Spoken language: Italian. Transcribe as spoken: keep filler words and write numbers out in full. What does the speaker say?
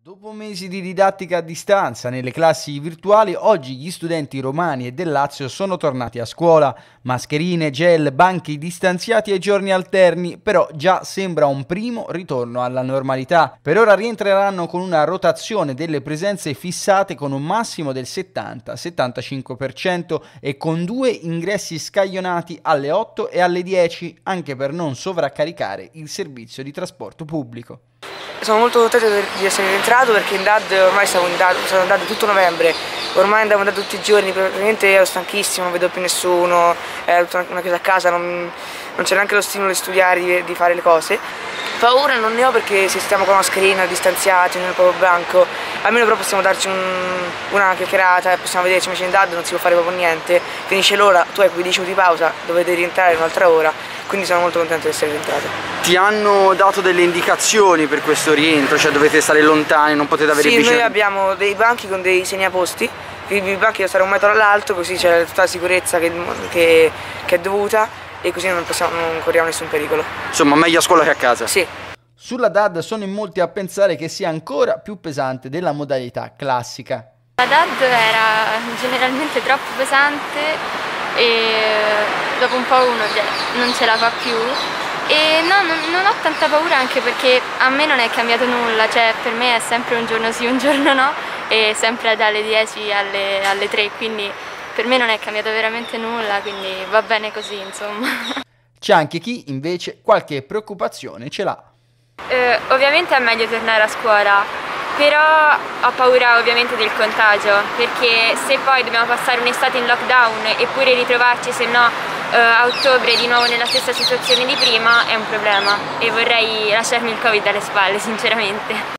Dopo mesi di didattica a distanza nelle classi virtuali, oggi gli studenti romani e del Lazio sono tornati a scuola. Mascherine, gel, banchi distanziati e giorni alterni, però già sembra un primo ritorno alla normalità. Per ora rientreranno con una rotazione delle presenze fissate con un massimo del settanta settantacinque per cento e con due ingressi scaglionati alle otto e alle dieci, anche per non sovraccaricare il servizio di trasporto pubblico. Sono molto contento di essere rientrato perché in D A D ormai stavo in D A D, sono andato tutto novembre, ormai andavo in D A D tutti i giorni, praticamente ero stanchissimo, non vedo più nessuno, era tutta una chiusa a casa, non, non c'era neanche lo stimolo di studiare, di, di fare le cose. Paura non ne ho perché se stiamo con la mascherina, distanziati, nel proprio banco, almeno però possiamo darci un, una chiacchierata e possiamo vederci, invece in D A D non si può fare proprio niente, finisce l'ora, tu hai quindici minuti di pausa, dovete rientrare un'altra ora, quindi sono molto contento di essere rientrato. Ti hanno dato delle indicazioni per questo rientro, cioè dovete stare lontani, non potete avere sì, vicino? Sì, noi abbiamo dei banchi con dei segnaposti, i banchi devono stare un metro dall'alto, così c'è tutta la sicurezza che, che, che è dovuta e così non, possiamo, non corriamo nessun pericolo. Insomma, meglio a scuola che a casa? Sì. Sulla D A D sono in molti a pensare che sia ancora più pesante della modalità classica. La D A D era generalmente troppo pesante e dopo un po' uno non ce la fa più. E no, non, non ho tanta paura anche perché a me non è cambiato nulla, cioè per me è sempre un giorno sì, un giorno no e sempre dalle dieci alle, alle tre, quindi per me non è cambiato veramente nulla, quindi va bene così, insomma. C'è anche chi invece qualche preoccupazione ce l'ha. Eh, ovviamente è meglio tornare a scuola, però ho paura ovviamente del contagio, perché se poi dobbiamo passare un'estate in lockdown eppure ritrovarci se no Uh, a ottobre di nuovo nella stessa situazione di prima è un problema e vorrei lasciarmi il Covid alle spalle sinceramente.